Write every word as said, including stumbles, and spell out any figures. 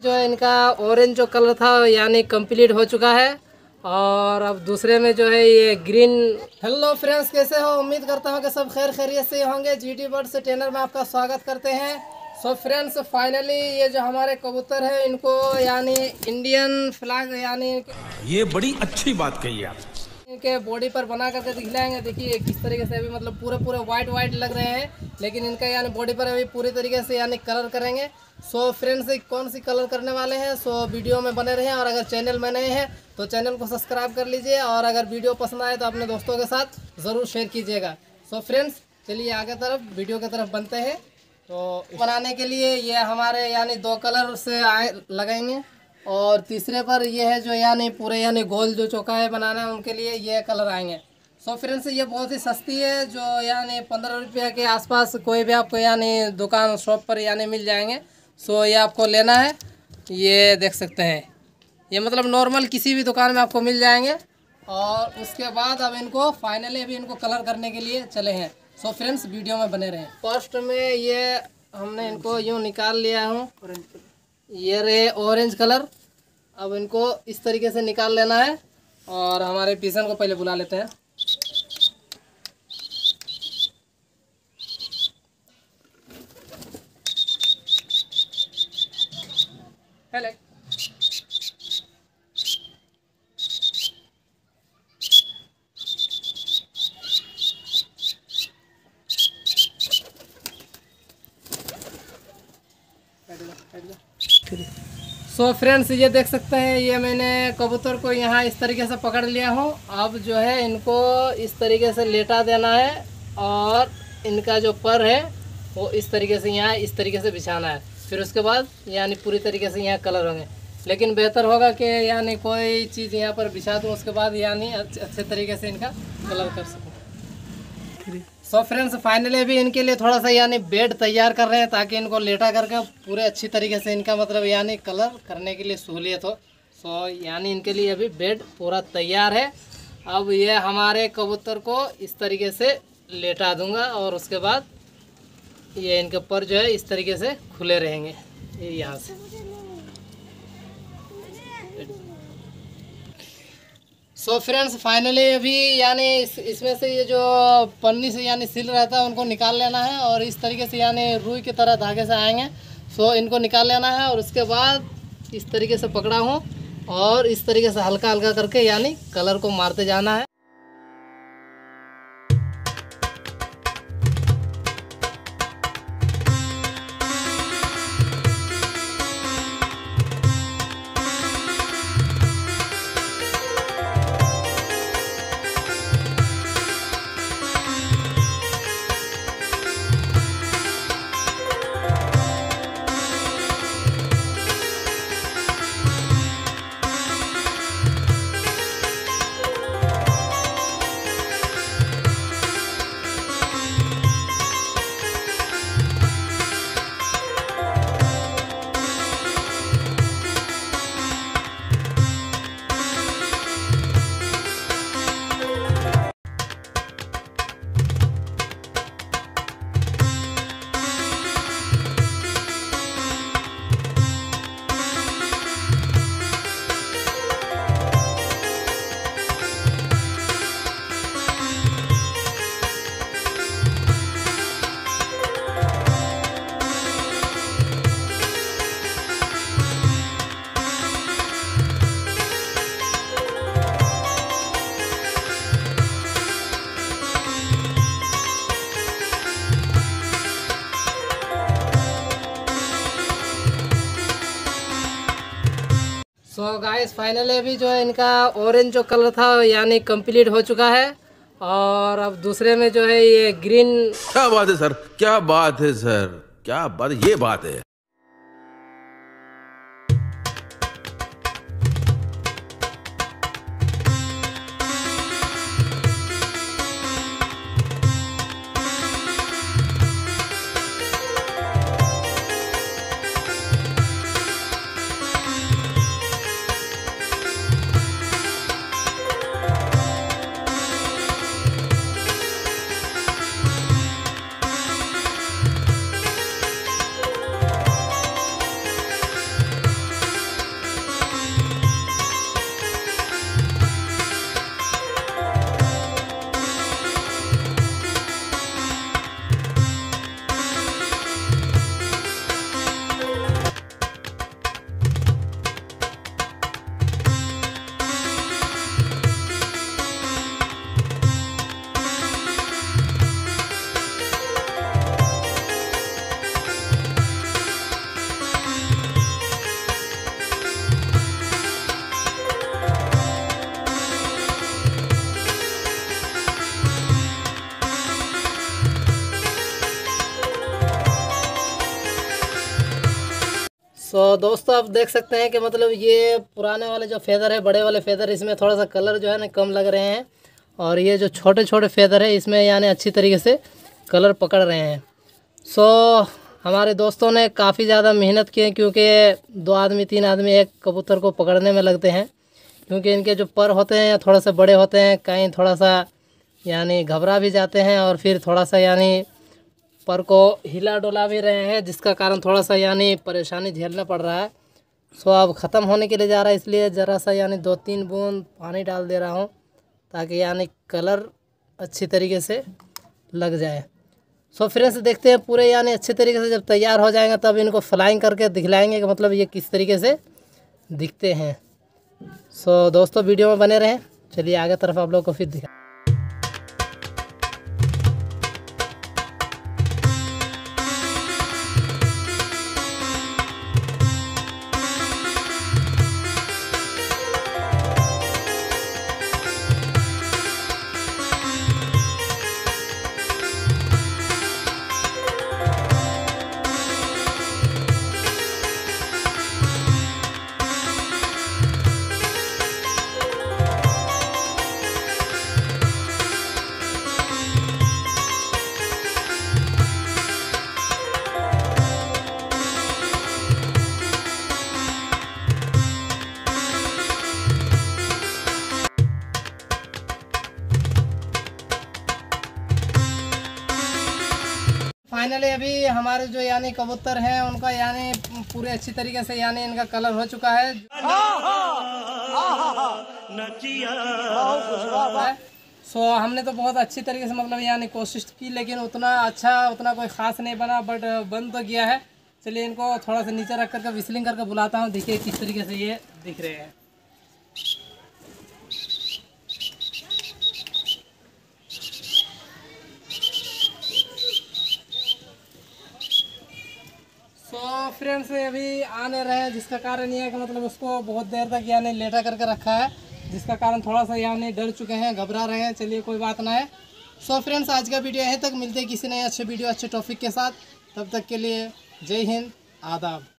जो है इनका ऑरेंज जो कलर था यानी कंप्लीट हो चुका है और अब दूसरे में जो है ये ग्रीन। हेलो फ्रेंड्स, कैसे हो? उम्मीद करता हूँ कि सब खैर खैरियत से होंगे। जीटी बर्ड से ट्रेनर में आपका स्वागत करते हैं। सो फ्रेंड्स, फाइनली ये जो हमारे कबूतर है इनको यानी इंडियन फ्लैग यानी ये बड़ी अच्छी बात कही आप। इनके बॉडी पर बना करके दिखलाएंगे। देखिए किस तरीके से अभी मतलब पूरे पूरे वाइट वाइट लग रहे हैं, लेकिन इनका यानी बॉडी पर अभी पूरी तरीके से यानी कलर करेंगे। सो फ्रेंड्स, कौन सी कलर करने वाले हैं सो वीडियो में बने रहें, और अगर चैनल में नए हैं तो चैनल को सब्सक्राइब कर लीजिए, और अगर वीडियो पसंद आए तो अपने दोस्तों के साथ ज़रूर शेयर कीजिएगा। सो फ्रेंड्स, चलिए आगे तरफ वीडियो की तरफ बनते हैं। तो बनाने के लिए ये हमारे यानी दो कलर से आए लगाएंगे, और तीसरे पर ये है जो यानी पूरे यानी गोल जो चौकाए बनाना है उनके लिए ये कलर आएंगे। सो फ्रेंड्स, ये बहुत ही सस्ती है, जो यानी पंद्रह रुपये के आसपास कोई भी आपको यानी दुकान शॉप पर यानी मिल जाएंगे। सो ये आपको लेना है, ये देख सकते हैं, ये मतलब नॉर्मल किसी भी दुकान में आपको मिल जाएंगे। और उसके बाद अब इनको फाइनली अभी इनको कलर करने के लिए चले हैं। सो फ्रेंड्स, वीडियो में बने रहें। फर्स्ट में ये हमने इनको यूँ निकाल लिया हूँ, ये रहे ऑरेंज कलर। अब इनको इस तरीके से निकाल लेना है, और हमारे पीसन को पहले बुला लेते हैं। हेलो, सो फ्रेंड्स, ये देख सकते हैं, ये मैंने कबूतर को यहाँ इस तरीके से पकड़ लिया हूँ। अब जो है इनको इस तरीके से लेटा देना है, और इनका जो पर है वो इस तरीके से यहाँ इस तरीके से बिछाना है। फिर उसके बाद यानी पूरी तरीके से यहाँ कलर होंगे, लेकिन बेहतर होगा कि यानी कोई चीज़ यहाँ पर बिछा दूँ, उसके बाद यानी अच्छे तरीके से इनका कलर कर सकूँ। सो फ्रेंड्स, फाइनली अभी इनके लिए थोड़ा सा यानी बेड तैयार कर रहे हैं, ताकि इनको लेटा करके पूरे अच्छी तरीके से इनका मतलब यानी कलर करने के लिए सहूलियत हो। सो यानी इनके लिए अभी बेड पूरा तैयार है। अब ये हमारे कबूतर को इस तरीके से लेटा दूंगा, और उसके बाद ये इनके पर जो है इस तरीके से खुले रहेंगे, ये यहाँ से। सो फ्रेंड्स, फाइनली अभी यानी इस, इसमें से ये जो पन्नी से यानी सिल रहता है उनको निकाल लेना है, और इस तरीके से यानी रुई की तरह धागे से आएंगे। सो इनको निकाल लेना है, और उसके बाद इस तरीके से पकड़ा हूँ, और इस तरीके से हल्का हल्का करके यानी कलर को मारते जाना है। सो गाइस, फाइनली अभी जो है इनका ऑरेंज जो कलर था यानी कंप्लीट हो चुका है, और अब दूसरे में जो है ये ग्रीन। क्या बात है सर, क्या बात है सर, क्या बात, ये बात है। सो दोस्तों आप देख सकते हैं कि मतलब ये पुराने वाले जो फेदर है, बड़े वाले फेदर, इसमें थोड़ा सा कलर जो है ना कम लग रहे हैं, और ये जो छोटे छोटे फेदर है इसमें यानी अच्छी तरीके से कलर पकड़ रहे हैं। सो हमारे दोस्तों ने काफ़ी ज़्यादा मेहनत की है, क्योंकि दो आदमी तीन आदमी एक कबूतर को पकड़ने में लगते हैं, क्योंकि इनके जो पर होते हैं या थोड़ा सा बड़े होते हैं, कहीं थोड़ा सा यानी घबरा भी जाते हैं, और फिर थोड़ा सा यानी पर को हिला डोला भी रहे हैं, जिसका कारण थोड़ा सा यानी परेशानी झेलना पड़ रहा है। सो अब ख़त्म होने के लिए जा रहा है, इसलिए ज़रा सा यानी दो तीन बूंद पानी डाल दे रहा हूँ, ताकि यानी कलर अच्छी तरीके से लग जाए। सो फ्रेंड्स देखते हैं पूरे यानी अच्छे तरीके से जब तैयार हो जाएंगे तब इनको फ्लाइंग करके दिखलाएंगे कि मतलब ये किस तरीके से दिखते हैं। सो दोस्तों वीडियो में बने रहें, चलिए आगे तरफ आप लोग को फिर दिखा। फाइनली अभी हमारे जो यानी कबूतर हैं उनका यानी पूरे अच्छी तरीके से यानी इनका कलर हो चुका है। सो so, हमने तो बहुत अच्छी तरीके से मतलब यानी कोशिश की, लेकिन उतना अच्छा उतना कोई ख़ास नहीं बना, बट बन तो गया है। चलिए इनको थोड़ा सा नीचे रख करके विस्लिंग करके बुलाता हूँ, देखिए किस तरीके से ये दिख रहे हैं। तो फ्रेंड्स अभी आने रहे हैं, जिसका कारण ये है कि मतलब उसको बहुत देर तक यानी लेटा करके रखा है, जिसका कारण थोड़ा सा यानी डर चुके हैं, घबरा रहे हैं। चलिए कोई बात ना है। सो फ्रेंड्स आज का वीडियो यहीं तक, मिलते हैं किसी नए अच्छे वीडियो अच्छे टॉपिक के साथ। तब तक के लिए जय हिंद, आदाब।